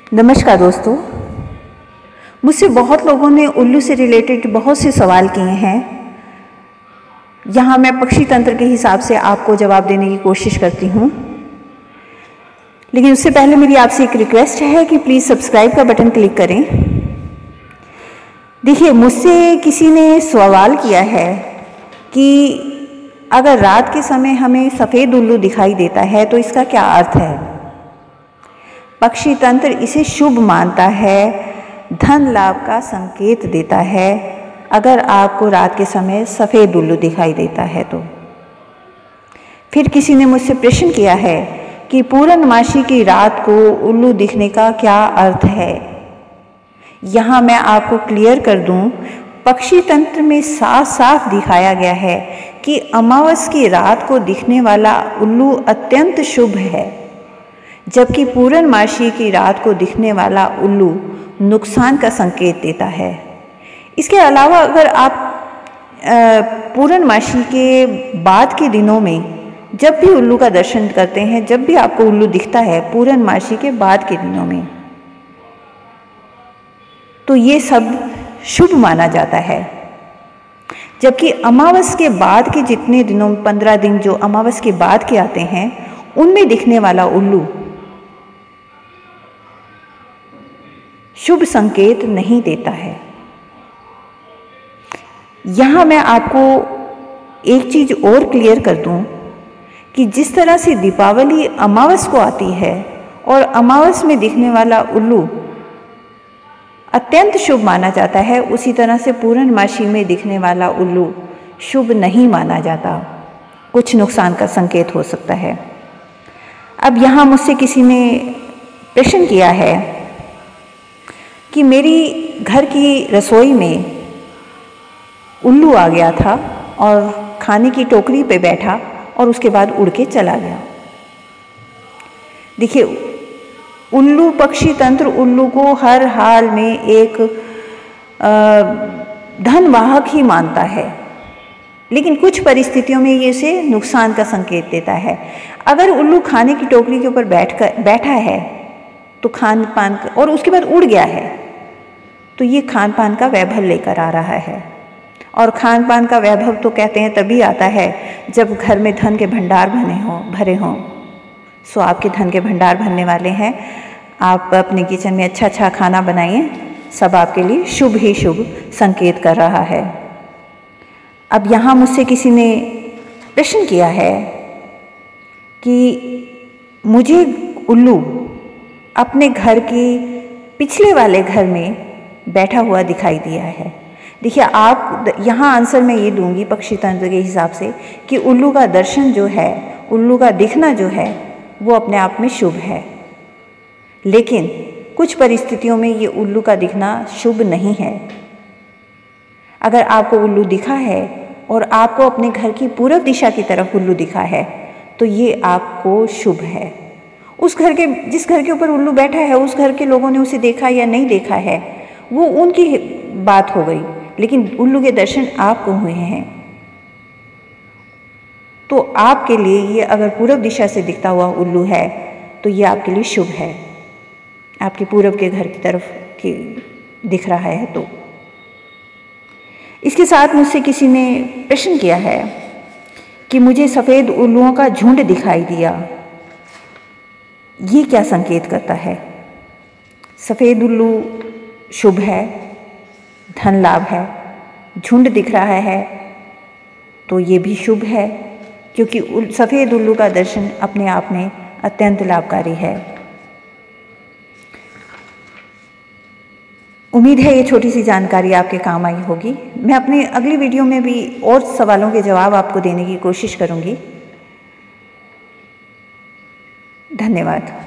नमस्कार दोस्तों, मुझसे बहुत लोगों ने उल्लू से रिलेटेड बहुत से सवाल किए हैं। यहाँ मैं पक्षी तंत्र के हिसाब से आपको जवाब देने की कोशिश करती हूँ, लेकिन उससे पहले मेरी आपसे एक रिक्वेस्ट है कि प्लीज़ सब्सक्राइब का बटन क्लिक करें। देखिए, मुझसे किसी ने सवाल किया है कि अगर रात के समय हमें सफ़ेद उल्लू दिखाई देता है तो इसका क्या अर्थ है। पक्षी तंत्र इसे शुभ मानता है, धन लाभ का संकेत देता है अगर आपको रात के समय सफ़ेद उल्लू दिखाई देता है तो। फिर किसी ने मुझसे प्रश्न किया है कि पूर्णमासी की रात को उल्लू दिखने का क्या अर्थ है। यहाँ मैं आपको क्लियर कर दूँ, पक्षी तंत्र में साफ साफ दिखाया गया है कि अमावस की रात को दिखने वाला उल्लू अत्यंत शुभ है, जबकि पूर्णमासी की रात को दिखने वाला उल्लू नुकसान का संकेत देता है। इसके अलावा अगर आप पूर्णमासी के बाद के दिनों में जब भी उल्लू का दर्शन करते हैं, जब भी आपको उल्लू दिखता है पूर्णमासी के बाद के दिनों में, तो ये सब शुभ माना जाता है। जबकि अमावस के बाद के जितने दिनों, 15 दिन जो अमावस के बाद के आते हैं, उनमें दिखने वाला उल्लू शुभ संकेत नहीं देता है। यहाँ मैं आपको एक चीज़ और क्लियर कर दूँ कि जिस तरह से दीपावली अमावस को आती है और अमावस में दिखने वाला उल्लू अत्यंत शुभ माना जाता है, उसी तरह से पूर्णमासी में दिखने वाला उल्लू शुभ नहीं माना जाता, कुछ नुकसान का संकेत हो सकता है। अब यहाँ मुझसे किसी ने प्रश्न किया है कि मेरी घर की रसोई में उल्लू आ गया था और खाने की टोकरी पे बैठा और उसके बाद उड़ के चला गया। देखिए, उल्लू, पक्षी तंत्र उल्लू को हर हाल में एक धनवाहक ही मानता है, लेकिन कुछ परिस्थितियों में ये इसे नुकसान का संकेत देता है। अगर उल्लू खाने की टोकरी के ऊपर बैठा है तो खान पान और उसके बाद उड़ गया है, तो ये खान पान का वैभव लेकर आ रहा है। और खान पान का वैभव तो कहते हैं तभी आता है जब घर में धन के भंडार भरे हों। सो आपके धन के भंडार भरने वाले हैं, आप अपने किचन में अच्छा अच्छा खाना बनाइए, सब आपके लिए शुभ ही शुभ संकेत कर रहा है। अब यहाँ मुझसे किसी ने प्रश्न किया है कि मुझे उल्लू अपने घर के पिछले वाले घर में बैठा हुआ दिखाई दिया है। देखिए, आप यहाँ आंसर मैं ये दूंगी पक्षी तंत्र के हिसाब से कि उल्लू का दर्शन जो है, उल्लू का दिखना जो है, वो अपने आप में शुभ है, लेकिन कुछ परिस्थितियों में ये उल्लू का दिखना शुभ नहीं है। अगर आपको उल्लू दिखा है और आपको अपने घर की पूर्व दिशा की तरफ उल्लू दिखा है तो ये आपको शुभ है। जिस घर के ऊपर उल्लू बैठा है, उस घर के लोगों ने उसे देखा या नहीं देखा है, वो उनकी बात हो गई, लेकिन उल्लू के दर्शन आपको हुए हैं। तो आपके लिए ये अगर पूर्व दिशा से दिखता हुआ उल्लू है तो ये आपके लिए शुभ है, आपके पूर्व के घर की तरफ दिख रहा है। तो इसके साथ मुझसे किसी ने प्रश्न किया है कि मुझे सफ़ेद उल्लुओं का झुंड दिखाई दिया, ये क्या संकेत करता है। सफ़ेद उल्लू शुभ है, धन लाभ है, झुंड दिख रहा है तो ये भी शुभ है, क्योंकि सफ़ेद उल्लू का दर्शन अपने आप में अत्यंत लाभकारी है। उम्मीद है ये छोटी सी जानकारी आपके काम आई होगी। मैं अपने अगली वीडियो में भी और सवालों के जवाब आपको देने की कोशिश करूँगी। धन्यवाद।